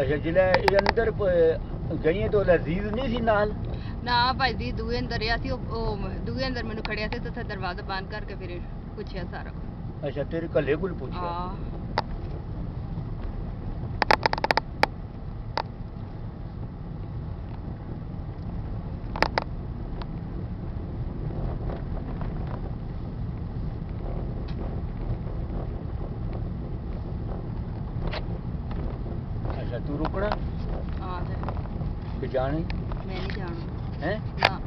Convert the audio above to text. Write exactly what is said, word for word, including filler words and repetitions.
अच्छा जिले ये अंदर गई तो लजीज नहीं सी नाल ना भाई जी दूए अंदर ਰਿਹਾ ਸੀ ਉਹ ਉਹ ਦੂਏ ਅੰਦਰ ਮੈਨੂੰ ਖੜਿਆ ਸੀ ਤੇ ਉੱਥੇ ਦਰਵਾਜ਼ਾ ਬੰਦ ਕਰਕੇ ਫਿਰ ਪੁੱਛਿਆ ਸਾਰਾ अच्छा तेरे कल्ले कोल पूछया ਹਾਂ अच्छा तू रुकना ਹਾਂ ਤੇ कि जाने ਮੈਂ ਨਹੀਂ ਜਾਣਾ हैं ਨਾ